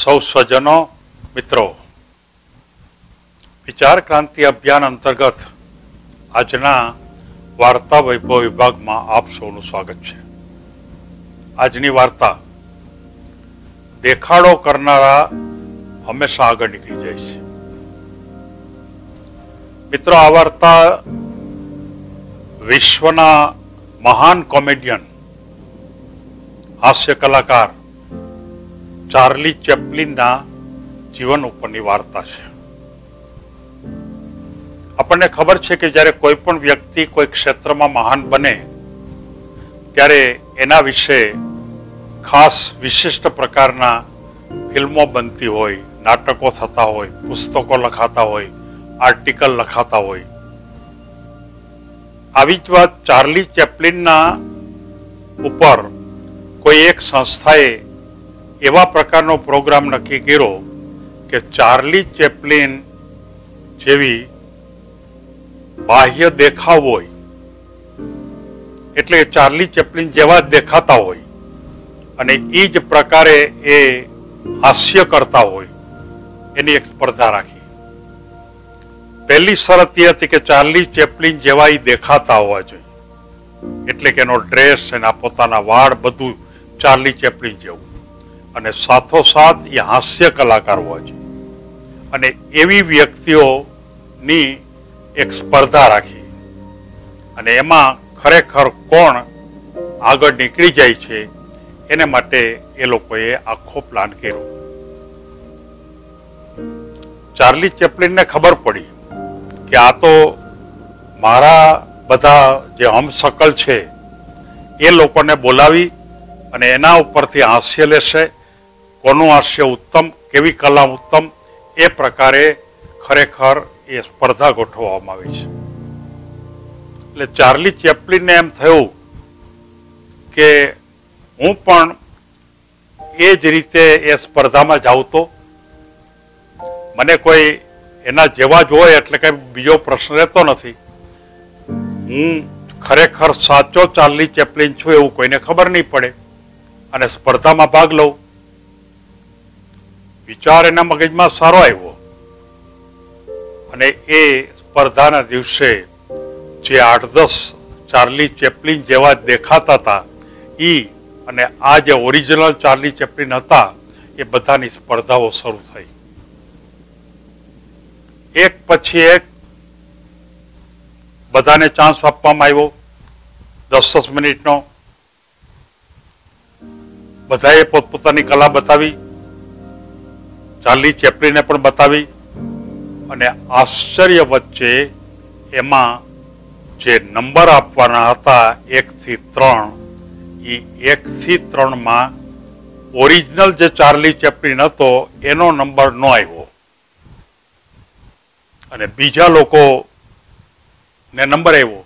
સૌ સ્વજનો મિત્રો, વિચાર ક્રાંતિ અભિયાન અંતર્ગત આજના વાર્તા વૈભવ વિભાગમાં આપ સૌનું સ્વાગત છે. આજની વાર્તા દેખાડો કરનારા હંમેશા આગળ નીકળી જાય છે. મિત્રો, આ વાર્તા વિશ્વના મહાન કોમેડિયન હાસ્ય કલાકાર ચાર્લી ચેપ્લિનના જીવન ઉપરની વાર્તા છે. આપણને ખબર છે કે જ્યારે કોઈ પણ વ્યક્તિ કોઈ ક્ષેત્રમાં મહાન બને ત્યારે એના વિશે ખાસ વિશિષ્ટ પ્રકારના ફિલ્મો બનતી હોય, નાટકો થતા હોય, પુસ્તકો લખાતા હોય, આર્ટિકલ લખાતા હોય. આવી જ વાત ચાર્લી ચેપ્લિનના ઉપર કોઈ એક સંસ્થાએ એવા પ્રકારનો પ્રોગ્રામ નક્કી કર્યો કે ચાર્લી ચેપ્લિન જેવી બાહ્ય દેખાવ હોય, એટલે ચાર્લી ચેપ્લિન જેવા જ દેખાતા હોય અને એ જ પ્રકારે એ હાસ્ય કરતા હોય, એની એક સ્પર્ધા રાખી. પહેલી શરત એ હતી કે ચાર્લી ચેપ્લિન જેવા એ દેખાતા હોવા જોઈએ, એટલે કે એનો ડ્રેસ, એના પોતાના વાળ બધું ચાર્લી ચેપ્લિન જેવું, અને સાથોસાથ એ હાસ્ય કલાકાર હોવા જોઈએ. અને એવી વ્યક્તિઓની એક સ્પર્ધા રાખી અને એમાં ખરેખર કોણ આગળ નીકળી જાય છે એને માટે એ લોકોએ આખો પ્લાન કર્યો. ચાર્લી ચેપ્લિનને ખબર પડી કે આ તો મારા બધા જે હમશકલ છે એ લોકોને બોલાવી અને એના ઉપરથી હાસ્ય લેશે. કોનું હાસ્ય ઉત્તમ, કેવી કલા ઉત્તમ, એ પ્રકારે ખરેખર એ સ્પર્ધા ગોઠવવામાં આવી છે. એટલે ચાર્લી ચેપ્લિનને એમ થયું કે હું પણ એ જ રીતે એ સ્પર્ધામાં જાઉં તો મને કોઈ એના જેવા જ હોય એટલે કઈ બીજો પ્રશ્ન રહેતો નથી. હું ખરેખર સાચો ચાર્લી ચેપ્લિન છું એવું કોઈને ખબર નહીં પડે અને સ્પર્ધામાં ભાગ લઉં. વિચાર એના મગજમાં સારો આવ્યો અને એ સ્પર્ધાના દિવસે જે 8-10 ચાર્લી ચેપ્લિન જેવા દેખાતા હતા ઈ અને આ જે ઓરિજિનલ ચાર્લી ચેપ્લિન હતા એ બધાની સ્પર્ધાઓ શરૂ થઈ. એક પછી એક બધાને ચાન્સ આપવામાં આવ્યો, 10-10 મિનિટનો. બધાએ પોતપોતાની કલા બતાવી, ચાર્લી ચેપ્લિને પણ બતાવી અને આશ્ચર્ય વચ્ચે એમાં જે નંબર આપવાના હતા 1 થી 3, એ 1 થી 3માં ઓરિજિનલ જે ચાર્લી ચેપ્લિન હતો એનો નંબર ન આવ્યો અને બીજા લોકોને નંબર આવ્યો.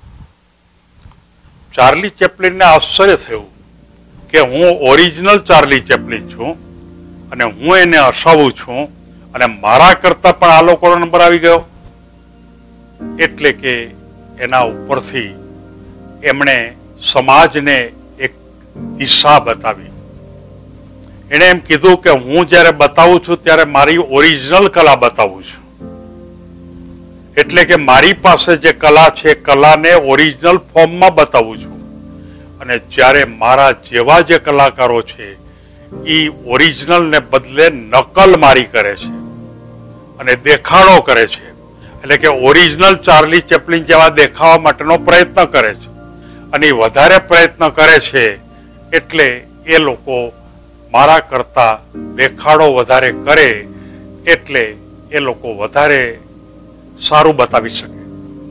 ચાર્લી ચેપ્લિનને આશ્ચર્ય થયું કે હું ઓરિજિનલ ચાર્લી ચેપ્લિન છું અને હું એને હસાવું છું અને મારા કરતા પણ આ લોકોનો નંબર આવી ગયો. એટલે કે એના ઉપરથી એમણે સમાજને એક દિશા બતાવી. એણે એમ કીધું કે હું જ્યારે બતાવું છું ત્યારે મારી ઓરિજિનલ કલા બતાવું છું, એટલે કે મારી પાસે જે કલા છે કલાને ઓરિજિનલ ફોર્મમાં બતાવું છું. અને જ્યારે મારા જેવા જે કલાકારો છે એ ઓરિજિનલને બદલે નકલ મારી કરે છે અને દેખાડો કરે છે, એટલે કે ઓરિજિનલ ચાર્લી ચેપ્લિન જેવા દેખાવા માટેનો પ્રયત્ન કરે છે અને એ વધારે પ્રયત્ન કરે છે એટલે એ લોકો મારા કરતા દેખાડો વધારે કરે એટલે એ લોકો વધારે સારું બતાવી શકે.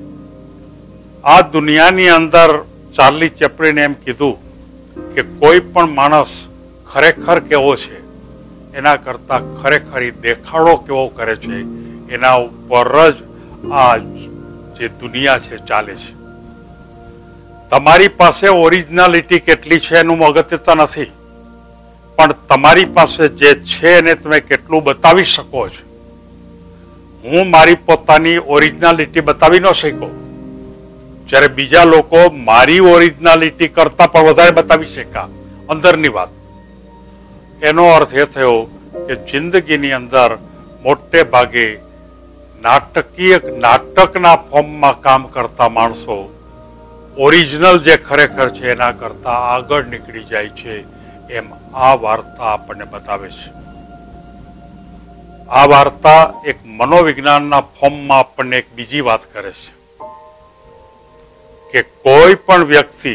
આ દુનિયાની અંદર ચાર્લી ચેપ્લિને એમ કીધું કે કોઈ પણ માણસ ખરેખર કેવો છે એના કરતા ખરેખર દેખાડો કેવો કરે છે એના ઉપર જ આ જે દુનિયા છે ચાલે છે. તમારી પાસે ઓરિજિનાલિટી કેટલી છે એનું અગત્યતા નથી, પણ તમારી પાસે જે છે એને તમે કેટલું બતાવી શકો છો. હું મારી પોતાની ઓરિજિનાલિટી બતાવી ન શક્યો, જ્યારે બીજા લોકો મારી ઓરિજિનાલિટી કરતા પણ વધારે બતાવી શક્યા અંદરની વાત. એનો અર્થ એ થયો કે જિંદગીની અંદર મોટે ભાગે નાટકના ફોર્મમાં કામ કરતા માણસો ઓરિજિનલ જે ખરેખર છે એના કરતા આગળ નીકળી જાય છે, એમ આ વાર્તા આપણને બતાવે છે. આ વાર્તા એક મનોવિજ્ઞાનના ફોર્મમાં આપણને એક બીજી વાત કરે છે કે કોઈ પણ વ્યક્તિ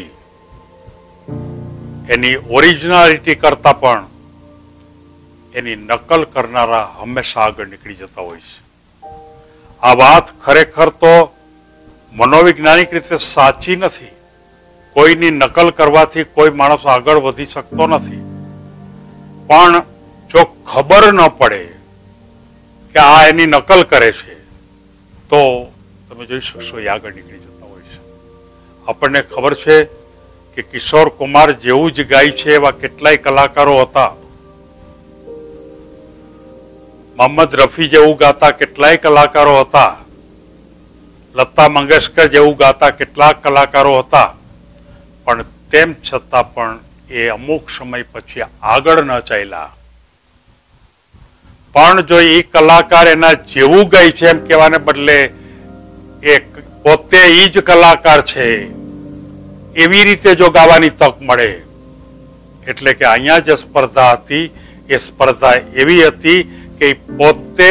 એની ઓરિજિનાલિટી કરતા પણ એની નકલ કરનારા હંમેશા આગળ નીકળી જતા હોય છે. આ વાત ખરેખર તો મનોવૈજ્ઞાનિક રીતે સાચી નથી. કોઈની નકલ કરવાથી કોઈ માણસ આગળ વધી શકતો નથી. પણ જો ખબર ન પડે કે આ એની નકલ કરે છે તો તમે જોઈ શકશો એ આગળ નીકળી જતા હોય છે. આપણને ખબર છે કે કિશોર કુમાર જેવું જ ગાય છે એવા કેટલાય કલાકારો હતા. મોહમ્મદ રફી જેવું ગાતા કેટલાય કલાકારો હતા. લતા મંગેશકર જેવું ગાતા કેટલાક કલાકારો હતા. પણ તેમ છતાં પણ એ અમુક સમય પછી આગળ ન ચાલ્યા. પણ જો એ કલાકાર એના જેવું ગાય છે એમ કહેવાને બદલે એ પોતે એ જ કલાકાર છે એવી રીતે જો ગાવાની તક મળે, એટલે કે અહીંયા જે સ્પર્ધા હતી એ સ્પર્ધા એવી હતી કે પોતે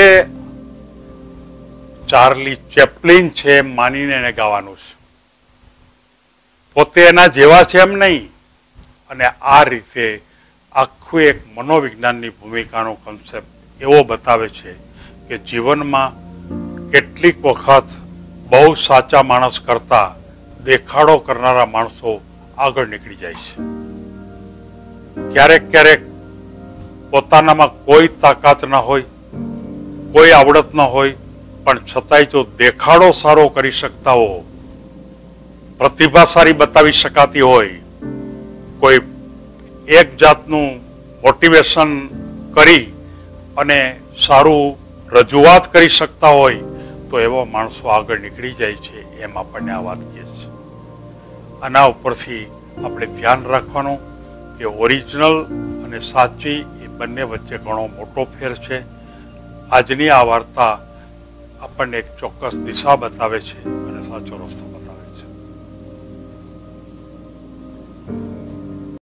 ચાર્લી ચેપ્લિન છે એમ માનીને એને ગાવાનું છે, પોતે એના જેવા છે એમ નહીં. અને આ રીતે આખું એક મનોવિજ્ઞાનની ભૂમિકાનો કન્સેપ્ટ એવો બતાવે છે કે જીવનમાં કેટલીક વખત બહુ સાચા માણસ કરતા દેખાડો કરનારા માણસો આગળ નીકળી જાય છે. ક્યારેક પોતાનામાં કોઈ તાકાત ન હોય, કોઈ આવડત ન હોય, પણ છતાંય જો દેખાડો સારો કરી શકતા હો, પ્રતિભા સારી બતાવી શકાતી હોય, કોઈ એક જાતનું મોટિવેશન કરી અને સારું રજૂઆત કરી શકતા હોય તો એવા માણસો આગળ નીકળી જાય છે. એમ આપણને આ વાત કહે છે. આના ઉપરથી આપણે ધ્યાન રાખવાનું કે ઓરિજિનલ અને સાચી એ બંને વચ્ચે ઘણો મોટો ફેર છે. આજની આ વાર્તા આપણને એક ચોક્કસ દિશા બતાવે છે અને સાચો રસ્તો